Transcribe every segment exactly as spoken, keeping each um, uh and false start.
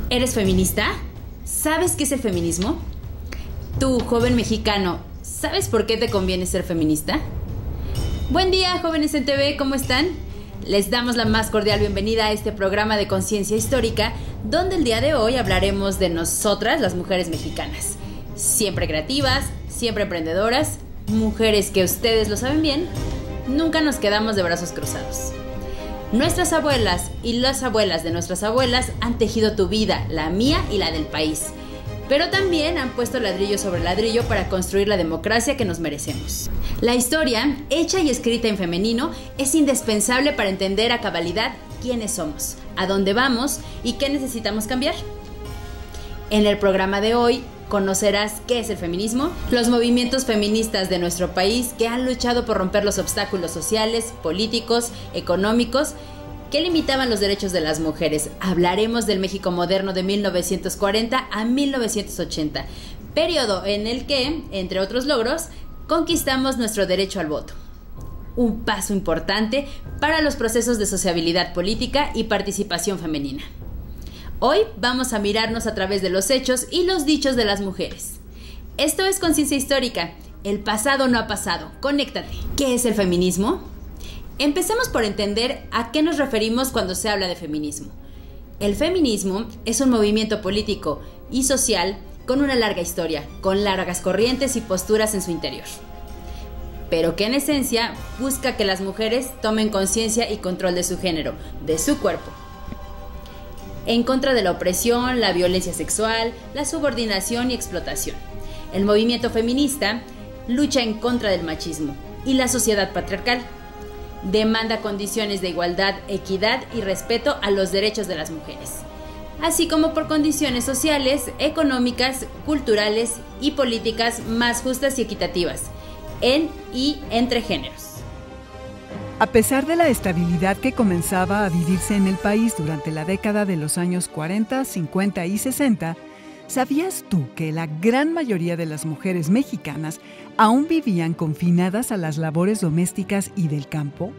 ¿Eres feminista? ¿Sabes qué es el feminismo? Tú, joven mexicano, ¿sabes por qué te conviene ser feminista? Buen día, jóvenes en T V, ¿cómo están? Les damos la más cordial bienvenida a este programa de conciencia histórica, donde el día de hoy hablaremos de nosotras, las mujeres mexicanas. Siempre creativas, siempre emprendedoras, mujeres que ustedes lo saben bien, nunca nos quedamos de brazos cruzados. Nuestras abuelas y las abuelas de nuestras abuelas han tejido tu vida, la mía y la del país. Pero también han puesto ladrillo sobre ladrillo para construir la democracia que nos merecemos. La historia, hecha y escrita en femenino, es indispensable para entender a cabalidad quiénes somos, a dónde vamos y qué necesitamos cambiar. En el programa de hoy conocerás qué es el feminismo, los movimientos feministas de nuestro país que han luchado por romper los obstáculos sociales, políticos, económicos que limitaban los derechos de las mujeres. Hablaremos del México moderno de mil novecientos cuarenta a mil novecientos ochenta, periodo en el que, entre otros logros, conquistamos nuestro derecho al voto. Un paso importante para los procesos de sociabilidad política y participación femenina. Hoy vamos a mirarnos a través de los hechos y los dichos de las mujeres. Esto es Conciencia Histórica. El pasado no ha pasado. Conéctate. ¿Qué es el feminismo? Empecemos por entender a qué nos referimos cuando se habla de feminismo. El feminismo es un movimiento político y social con una larga historia, con largas corrientes y posturas en su interior, pero que en esencia busca que las mujeres tomen conciencia y control de su género, de su cuerpo, en contra de la opresión, la violencia sexual, la subordinación y explotación. El movimiento feminista lucha en contra del machismo y la sociedad patriarcal. Demanda condiciones de igualdad, equidad y respeto a los derechos de las mujeres, así como por condiciones sociales, económicas, culturales y políticas más justas y equitativas en y entre géneros. A pesar de la estabilidad que comenzaba a vivirse en el país durante la década de los años cuarenta, cincuenta y sesenta, ¿sabías tú que la gran mayoría de las mujeres mexicanas aún vivían confinadas a las labores domésticas y del campo?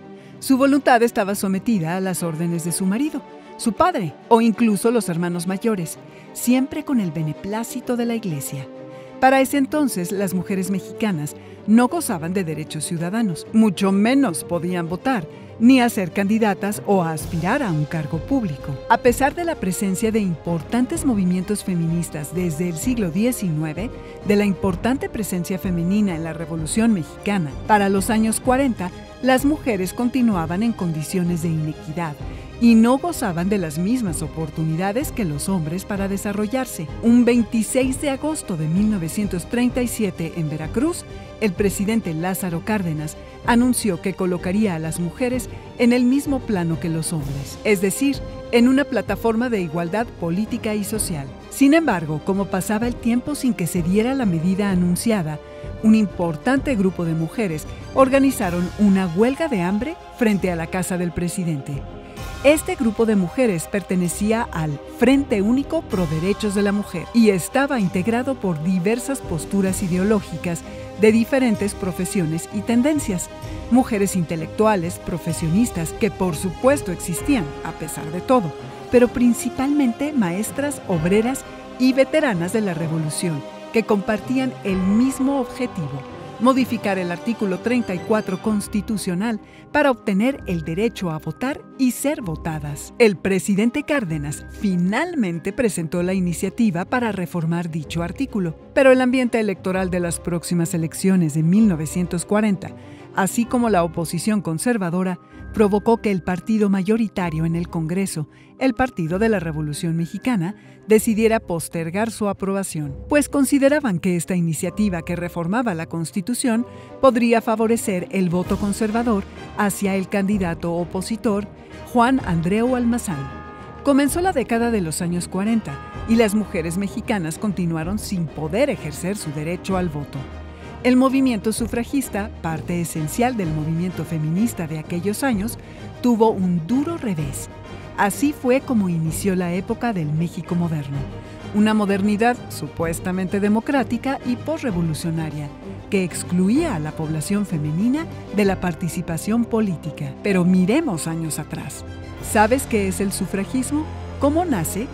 Su voluntad estaba sometida a las órdenes de su marido, su padre o incluso los hermanos mayores, siempre con el beneplácito de la iglesia. Para ese entonces, las mujeres mexicanas no gozaban de derechos ciudadanos, mucho menos podían votar, ni a ser candidatas o a aspirar a un cargo público. A pesar de la presencia de importantes movimientos feministas desde el siglo diecinueve, de la importante presencia femenina en la Revolución Mexicana, para los años cuarenta, las mujeres continuaban en condiciones de inequidad y no gozaban de las mismas oportunidades que los hombres para desarrollarse. Un veintiséis de agosto de mil novecientos treinta y siete, en Veracruz, el presidente Lázaro Cárdenas anunció que colocaría a las mujeres en el mismo plano que los hombres, es decir, en una plataforma de igualdad política y social. Sin embargo, como pasaba el tiempo sin que se diera la medida anunciada, un importante grupo de mujeres organizaron una huelga de hambre frente a la casa del presidente. Este grupo de mujeres pertenecía al Frente Único Pro Derechos de la Mujer y estaba integrado por diversas posturas ideológicas de diferentes profesiones y tendencias, mujeres intelectuales, profesionistas, que por supuesto existían, a pesar de todo, pero principalmente maestras, obreras y veteranas de la Revolución, que compartían el mismo objetivo: modificar el artículo treinta y cuatro constitucional para obtener el derecho a votar y ser votadas. El presidente Cárdenas finalmente presentó la iniciativa para reformar dicho artículo, pero el ambiente electoral de las próximas elecciones de mil novecientos cuarenta, así como la oposición conservadora, provocó que el partido mayoritario en el Congreso, el Partido de la Revolución Mexicana, decidiera postergar su aprobación, pues consideraban que esta iniciativa que reformaba la Constitución podría favorecer el voto conservador hacia el candidato opositor Juan Andreu Almazán. Comenzó la década de los años cuarenta y las mujeres mexicanas continuaron sin poder ejercer su derecho al voto. El movimiento sufragista, parte esencial del movimiento feminista de aquellos años, tuvo un duro revés. Así fue como inició la época del México moderno, una modernidad supuestamente democrática y posrevolucionaria, que excluía a la población femenina de la participación política. Pero miremos años atrás. ¿Sabes qué es el sufragismo? ¿Cómo nace?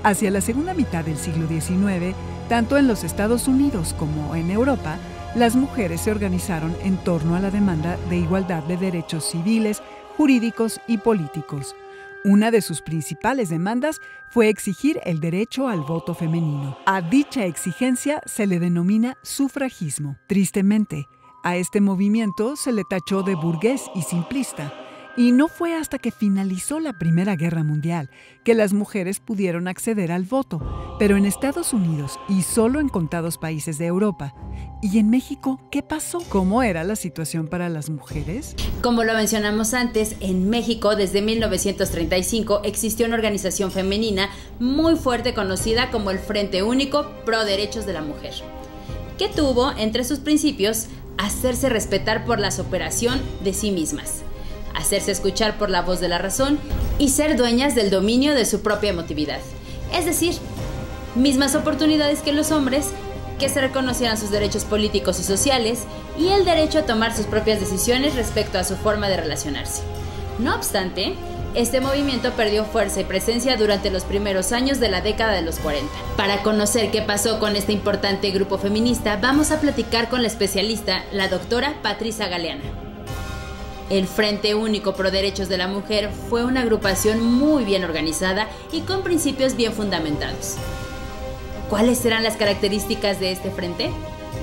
Hacia la segunda mitad del siglo diecinueve, tanto en los Estados Unidos como en Europa, las mujeres se organizaron en torno a la demanda de igualdad de derechos civiles, jurídicos y políticos. Una de sus principales demandas fue exigir el derecho al voto femenino. A dicha exigencia se le denomina sufragismo. Tristemente, a este movimiento se le tachó de burgués y simplista, y no fue hasta que finalizó la Primera Guerra Mundial que las mujeres pudieron acceder al voto, pero en Estados Unidos y solo en contados países de Europa. ¿Y en México qué pasó? ¿Cómo era la situación para las mujeres? Como lo mencionamos antes, en México desde mil novecientos treinta y cinco existió una organización femenina muy fuerte conocida como el Frente Único Pro Derechos de la Mujer, que tuvo entre sus principios hacerse respetar por la superación de sí mismas, hacerse escuchar por la voz de la razón y ser dueñas del dominio de su propia emotividad. Es decir, mismas oportunidades que los hombres, que se reconocieran sus derechos políticos y sociales y el derecho a tomar sus propias decisiones respecto a su forma de relacionarse. No obstante, este movimiento perdió fuerza y presencia durante los primeros años de la década de los cuarenta. Para conocer qué pasó con este importante grupo feminista, vamos a platicar con la especialista, la doctora Patricia Galeana. El Frente Único Pro Derechos de la Mujer fue una agrupación muy bien organizada y con principios bien fundamentados. ¿Cuáles serán las características de este frente?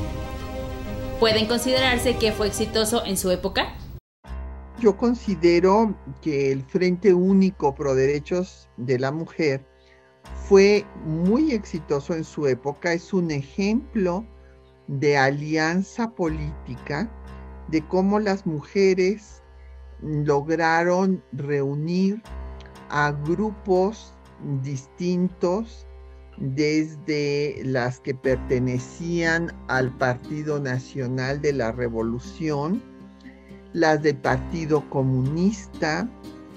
¿Pueden considerarse que fue exitoso en su época? Yo considero que el Frente Único Pro Derechos de la Mujer fue muy exitoso en su época. Es un ejemplo de alianza política, de cómo las mujeres lograron reunir a grupos distintos, desde las que pertenecían al Partido Nacional de la Revolución, las del Partido Comunista,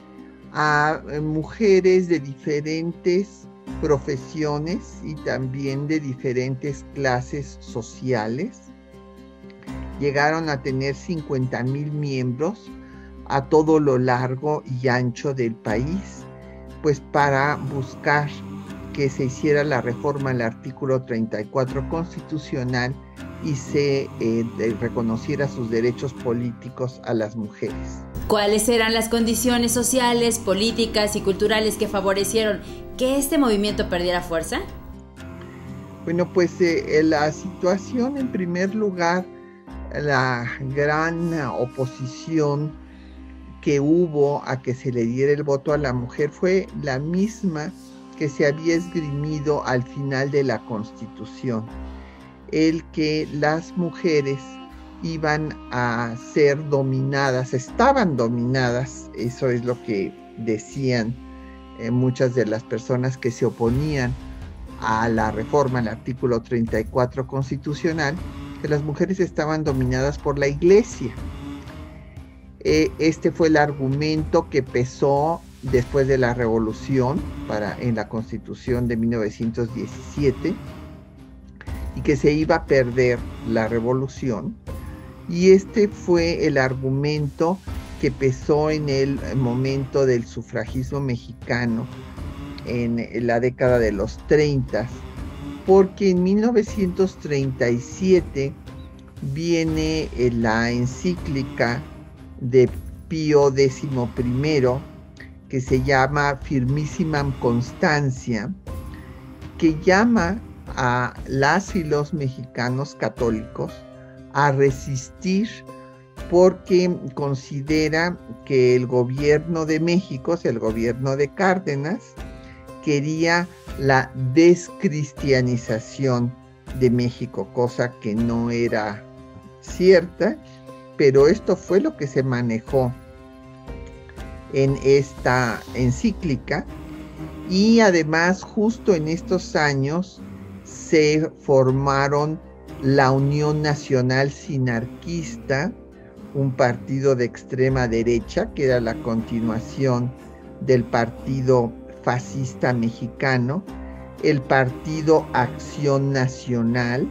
a mujeres de diferentes profesiones y también de diferentes clases sociales. Llegaron a tener cincuenta mil miembros a todo lo largo y ancho del país, pues para buscar que se hiciera la reforma al artículo treinta y cuatro constitucional y se eh, reconociera sus derechos políticos a las mujeres. ¿Cuáles eran las condiciones sociales, políticas y culturales que favorecieron que este movimiento perdiera fuerza? Bueno, pues eh, la situación, en primer lugar, la gran oposición que hubo a que se le diera el voto a la mujer fue la misma que se había esgrimido al final de la Constitución, el que las mujeres iban a ser dominadas, estaban dominadas, eso es lo que decían eh, muchas de las personas que se oponían a la reforma al artículo treinta y cuatro constitucional, que las mujeres estaban dominadas por la Iglesia. Eh, este fue el argumento que pesó después de la revolución para, en la Constitución de mil novecientos diecisiete, y que se iba a perder la revolución, y este fue el argumento que pesó en el momento del sufragismo mexicano en la década de los treinta, porque en mil novecientos treinta y siete viene la encíclica de Pío décimo primero, que se llama Firmissimam Constantia, que llama a las y los mexicanos católicos a resistir, porque considera que el gobierno de México, o sea, el gobierno de Cárdenas, quería la descristianización de México, cosa que no era cierta, pero esto fue lo que se manejó en esta encíclica. Y además, justo en estos años se formaron la Unión Nacional Sinarquista, un partido de extrema derecha que era la continuación del Partido Fascista Mexicano, el Partido Acción Nacional,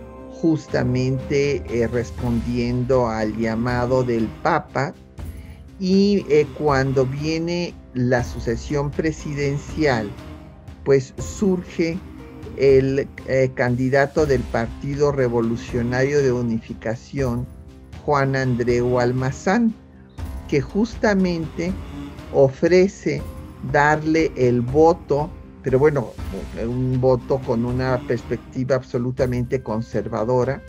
justamente eh, respondiendo al llamado del Papa. Y eh, cuando viene la sucesión presidencial pues surge el eh, candidato del Partido Revolucionario de Unificación, Juan Andreu Almazán, que justamente ofrece darle el voto, pero bueno, un voto con una perspectiva absolutamente conservadora,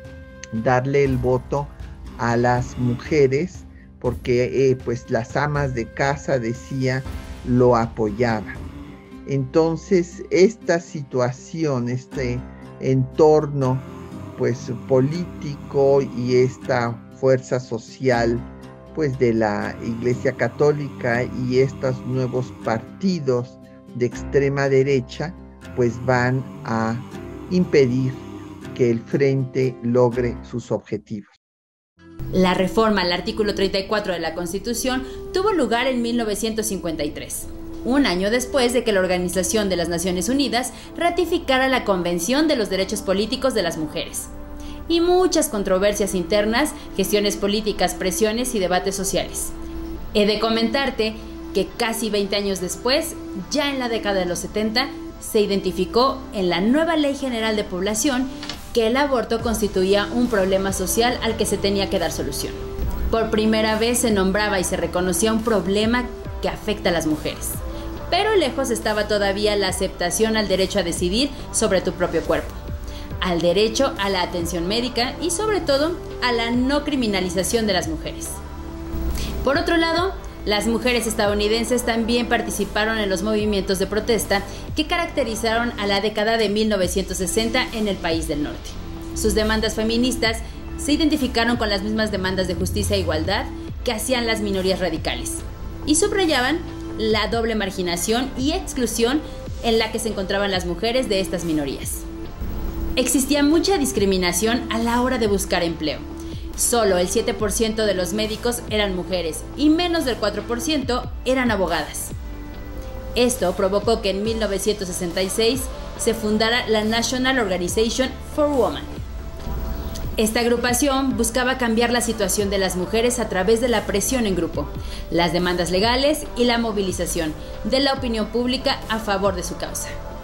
darle el voto a las mujeres, porque eh, pues las amas de casa, decía, lo apoyaban. Entonces, esta situación, este entorno pues político y esta fuerza social pues de la Iglesia Católica y estos nuevos partidos de extrema derecha pues van a impedir que el Frente logre sus objetivos. La reforma al artículo treinta y cuatro de la Constitución tuvo lugar en mil novecientos cincuenta y tres. Un año después de que la Organización de las Naciones Unidas ratificara la Convención de los Derechos Políticos de las Mujeres. Y muchas controversias internas, gestiones políticas, presiones y debates sociales. He de comentarte que casi veinte años después, ya en la década de los setenta, se identificó en la nueva Ley General de Población que el aborto constituía un problema social al que se tenía que dar solución. Por primera vez se nombraba y se reconocía un problema que afecta a las mujeres. Pero lejos estaba todavía la aceptación al derecho a decidir sobre tu propio cuerpo, al derecho a la atención médica y sobre todo a la no criminalización de las mujeres. Por otro lado, las mujeres estadounidenses también participaron en los movimientos de protesta que caracterizaron a la década de mil novecientos sesenta en el país del norte. Sus demandas feministas se identificaron con las mismas demandas de justicia e igualdad que hacían las minorías radicales y subrayaban la doble marginación y exclusión en la que se encontraban las mujeres de estas minorías. Existía mucha discriminación a la hora de buscar empleo. Solo el siete por ciento de los médicos eran mujeres y menos del cuatro por ciento eran abogadas. Esto provocó que en mil novecientos sesenta y seis se fundara la National Organization for Women. Esta agrupación buscaba cambiar la situación de las mujeres a través de la presión en grupo, las demandas legales y la movilización de la opinión pública a favor de su causa.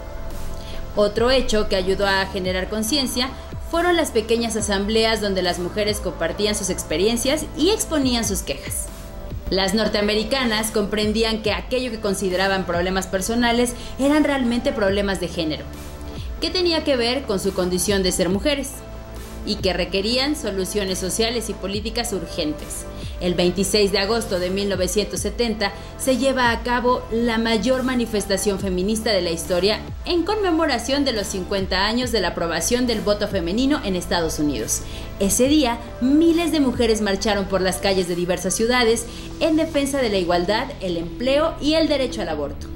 Otro hecho que ayudó a generar conciencia fueron las pequeñas asambleas donde las mujeres compartían sus experiencias y exponían sus quejas. Las norteamericanas comprendían que aquello que consideraban problemas personales eran realmente problemas de género, que tenía que ver con su condición de ser mujeres y que requerían soluciones sociales y políticas urgentes. El veintiséis de agosto de mil novecientos setenta se lleva a cabo la mayor manifestación feminista de la historia en conmemoración de los cincuenta años de la aprobación del voto femenino en Estados Unidos. Ese día, miles de mujeres marcharon por las calles de diversas ciudades en defensa de la igualdad, el empleo y el derecho al aborto.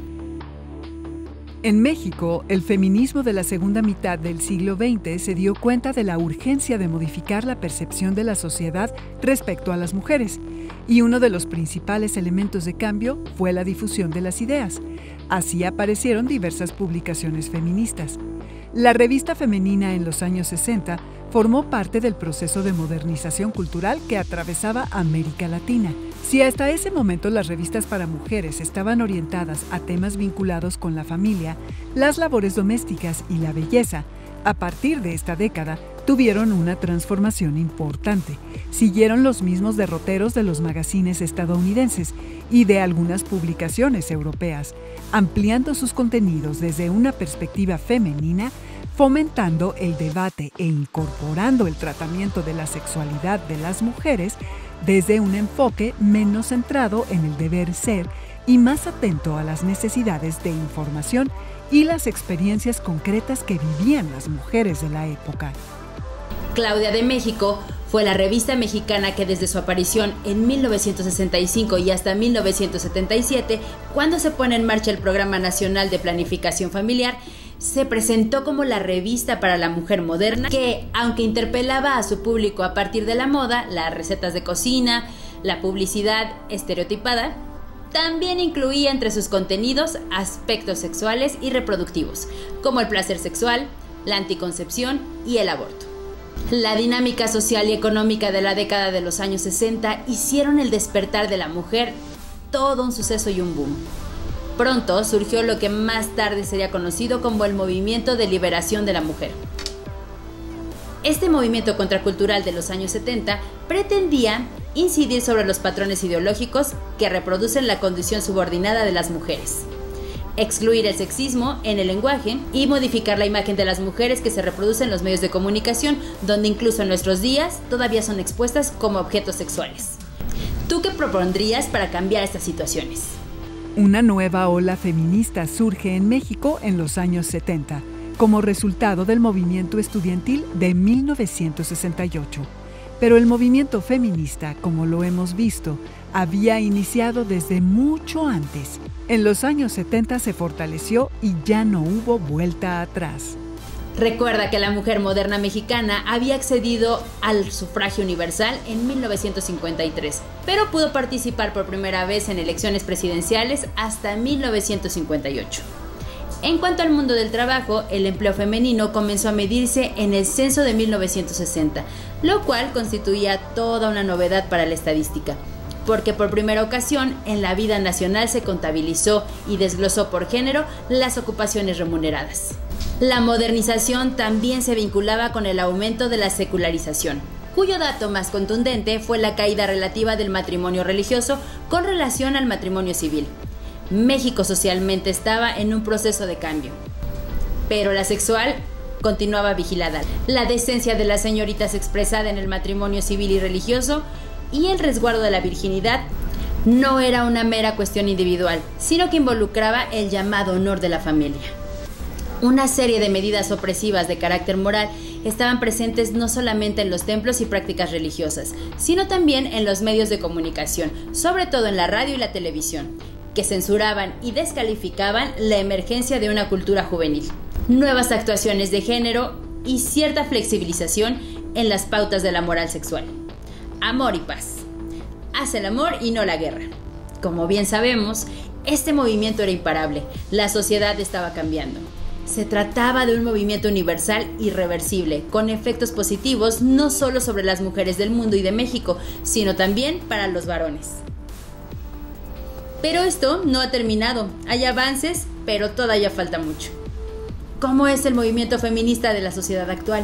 En México, el feminismo de la segunda mitad del siglo veinte se dio cuenta de la urgencia de modificar la percepción de la sociedad respecto a las mujeres, y uno de los principales elementos de cambio fue la difusión de las ideas. Así aparecieron diversas publicaciones feministas. La revista femenina en los años sesenta formó parte del proceso de modernización cultural que atravesaba América Latina. Si hasta ese momento las revistas para mujeres estaban orientadas a temas vinculados con la familia, las labores domésticas y la belleza, a partir de esta década tuvieron una transformación importante. Siguieron los mismos derroteros de los magazines estadounidenses y de algunas publicaciones europeas, ampliando sus contenidos desde una perspectiva femenina, fomentando el debate e incorporando el tratamiento de la sexualidad de las mujeres desde un enfoque menos centrado en el deber ser y más atento a las necesidades de información y las experiencias concretas que vivían las mujeres de la época. Claudia de México fue la revista mexicana que desde su aparición en mil novecientos sesenta y cinco y hasta mil novecientos setenta y siete, cuando se pone en marcha el Programa Nacional de Planificación Familiar, se presentó como la revista para la mujer moderna que, aunque interpelaba a su público a partir de la moda, las recetas de cocina, la publicidad estereotipada, también incluía entre sus contenidos aspectos sexuales y reproductivos, como el placer sexual, la anticoncepción y el aborto. La dinámica social y económica de la década de los años sesenta hicieron el despertar de la mujer todo un suceso y un boom. Pronto surgió lo que más tarde sería conocido como el Movimiento de Liberación de la Mujer. Este movimiento contracultural de los años setenta pretendía incidir sobre los patrones ideológicos que reproducen la condición subordinada de las mujeres, excluir el sexismo en el lenguaje y modificar la imagen de las mujeres que se reproducen en los medios de comunicación, donde incluso en nuestros días todavía son expuestas como objetos sexuales. ¿Tú qué propondrías para cambiar estas situaciones? Una nueva ola feminista surge en México en los años setenta, como resultado del movimiento estudiantil de mil novecientos sesenta y ocho. Pero el movimiento feminista, como lo hemos visto, había iniciado desde mucho antes. En los años setenta se fortaleció y ya no hubo vuelta atrás. Recuerda que la mujer moderna mexicana había accedido al sufragio universal en mil novecientos cincuenta y tres, pero pudo participar por primera vez en elecciones presidenciales hasta mil novecientos cincuenta y ocho. En cuanto al mundo del trabajo, el empleo femenino comenzó a medirse en el censo de mil novecientos sesenta, lo cual constituía toda una novedad para la estadística, porque por primera ocasión en la vida nacional se contabilizó y desglosó por género las ocupaciones remuneradas. La modernización también se vinculaba con el aumento de la secularización, cuyo dato más contundente fue la caída relativa del matrimonio religioso con relación al matrimonio civil. México socialmente estaba en un proceso de cambio, pero la sexual continuaba vigilada. La decencia de las señoritas expresada en el matrimonio civil y religioso y el resguardo de la virginidad no era una mera cuestión individual, sino que involucraba el llamado honor de la familia. Una serie de medidas opresivas de carácter moral estaban presentes no solamente en los templos y prácticas religiosas, sino también en los medios de comunicación, sobre todo en la radio y la televisión, que censuraban y descalificaban la emergencia de una cultura juvenil, nuevas actuaciones de género y cierta flexibilización en las pautas de la moral sexual. Amor y paz. Haz el amor y no la guerra. Como bien sabemos, este movimiento era imparable. La sociedad estaba cambiando. Se trataba de un movimiento universal irreversible, con efectos positivos no solo sobre las mujeres del mundo y de México, sino también para los varones. Pero esto no ha terminado. Hay avances, pero todavía falta mucho. ¿Cómo es el movimiento feminista de la sociedad actual?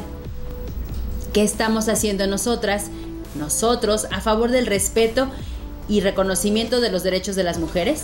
¿Qué estamos haciendo nosotras, nosotros, a favor del respeto y reconocimiento de los derechos de las mujeres?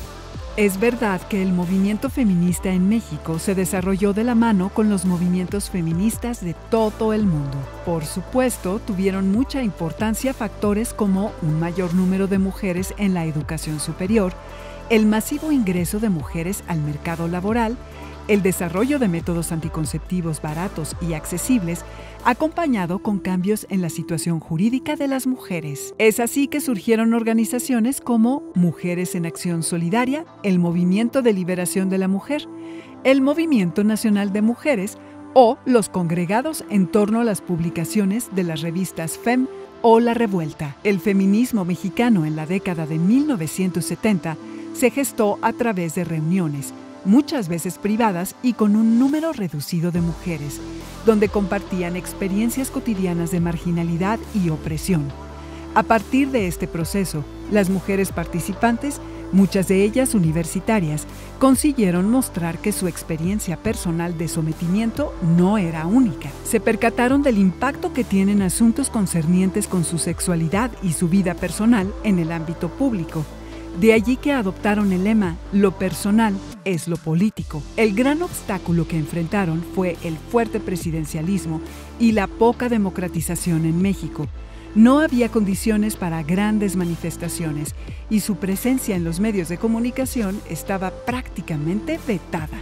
Es verdad que el movimiento feminista en México se desarrolló de la mano con los movimientos feministas de todo el mundo. Por supuesto, tuvieron mucha importancia factores como un mayor número de mujeres en la educación superior, el masivo ingreso de mujeres al mercado laboral, el desarrollo de métodos anticonceptivos baratos y accesibles, acompañado con cambios en la situación jurídica de las mujeres. Es así que surgieron organizaciones como Mujeres en Acción Solidaria, el Movimiento de Liberación de la Mujer, el Movimiento Nacional de Mujeres o los congregados en torno a las publicaciones de las revistas F E M o La Revuelta. El feminismo mexicano en la década de mil novecientos setenta se gestó a través de reuniones, muchas veces privadas y con un número reducido de mujeres, donde compartían experiencias cotidianas de marginalidad y opresión. A partir de este proceso, las mujeres participantes, muchas de ellas universitarias, consiguieron mostrar que su experiencia personal de sometimiento no era única. Se percataron del impacto que tienen asuntos concernientes con su sexualidad y su vida personal en el ámbito público. De allí que adoptaron el lema «Lo personal es lo político». El gran obstáculo que enfrentaron fue el fuerte presidencialismo y la poca democratización en México. No había condiciones para grandes manifestaciones y su presencia en los medios de comunicación estaba prácticamente vetada.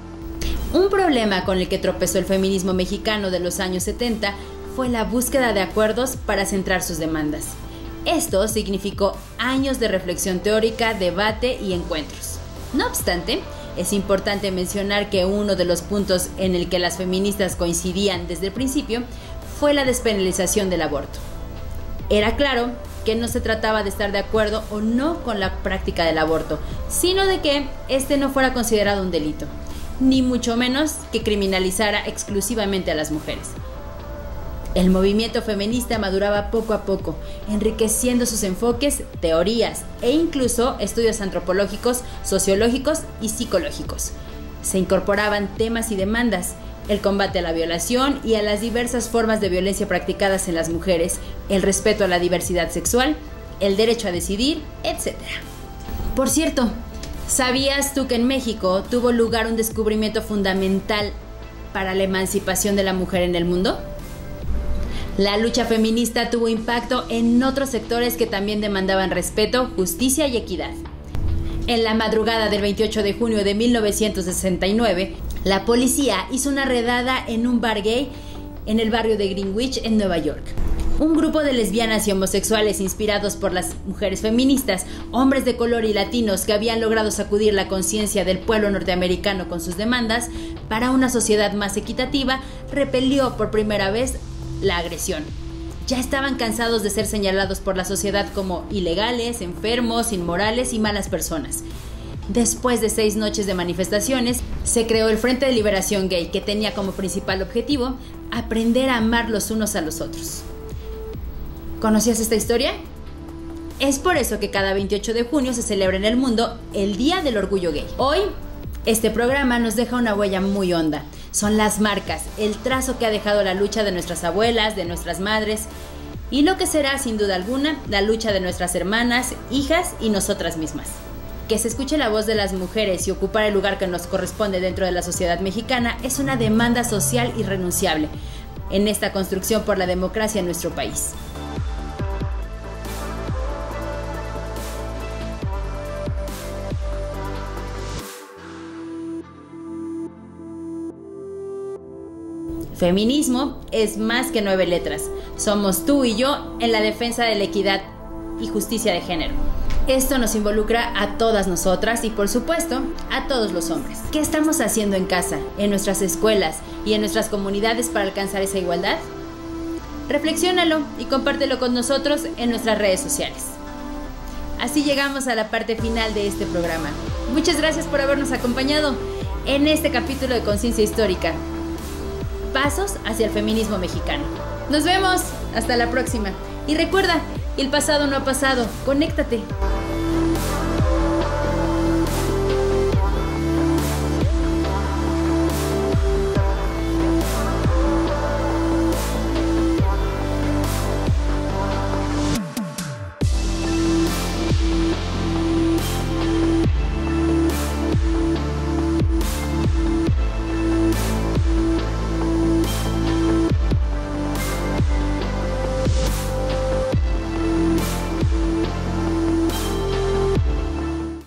Un problema con el que tropezó el feminismo mexicano de los años setenta fue la búsqueda de acuerdos para centrar sus demandas. Esto significó años de reflexión teórica, debate y encuentros. No obstante, es importante mencionar que uno de los puntos en el que las feministas coincidían desde el principio fue la despenalización del aborto. Era claro que no se trataba de estar de acuerdo o no con la práctica del aborto, sino de que este no fuera considerado un delito, ni mucho menos que criminalizara exclusivamente a las mujeres. El movimiento feminista maduraba poco a poco, enriqueciendo sus enfoques, teorías e incluso estudios antropológicos, sociológicos y psicológicos. Se incorporaban temas y demandas: el combate a la violación y a las diversas formas de violencia practicadas en las mujeres, el respeto a la diversidad sexual, el derecho a decidir, etcétera. Por cierto, ¿sabías tú que en México tuvo lugar un descubrimiento fundamental para la emancipación de la mujer en el mundo? La lucha feminista tuvo impacto en otros sectores que también demandaban respeto, justicia y equidad. En la madrugada del veintiocho de junio de mil novecientos sesenta y nueve, la policía hizo una redada en un bar gay en el barrio de Greenwich, en Nueva York. Un grupo de lesbianas y homosexuales inspirados por las mujeres feministas, hombres de color y latinos que habían logrado sacudir la conciencia del pueblo norteamericano con sus demandas para una sociedad más equitativa, repelió por primera vez la agresión. Ya estaban cansados de ser señalados por la sociedad como ilegales, enfermos, inmorales y malas personas. Después de seis noches de manifestaciones, se creó el Frente de Liberación Gay, que tenía como principal objetivo aprender a amar los unos a los otros. ¿Conocías esta historia? Es por eso que cada veintiocho de junio se celebra en el mundo el Día del Orgullo Gay. Hoy, este programa nos deja una huella muy honda. Son las marcas, el trazo que ha dejado la lucha de nuestras abuelas, de nuestras madres, y lo que será, sin duda alguna, la lucha de nuestras hermanas, hijas y nosotras mismas. Que se escuche la voz de las mujeres y ocupar el lugar que nos corresponde dentro de la sociedad mexicana es una demanda social irrenunciable en esta construcción por la democracia en nuestro país. Feminismo es más que nueve letras. Somos tú y yo en la defensa de la equidad y justicia de género. Esto nos involucra a todas nosotras y, por supuesto, a todos los hombres. ¿Qué estamos haciendo en casa, en nuestras escuelas y en nuestras comunidades para alcanzar esa igualdad? Reflexiónalo y compártelo con nosotros en nuestras redes sociales. Así llegamos a la parte final de este programa. Muchas gracias por habernos acompañado en este capítulo de Conciencia Histórica. Pasos hacia el feminismo mexicano. Nos vemos, hasta la próxima. Y recuerda, el pasado no ha pasado, conéctate.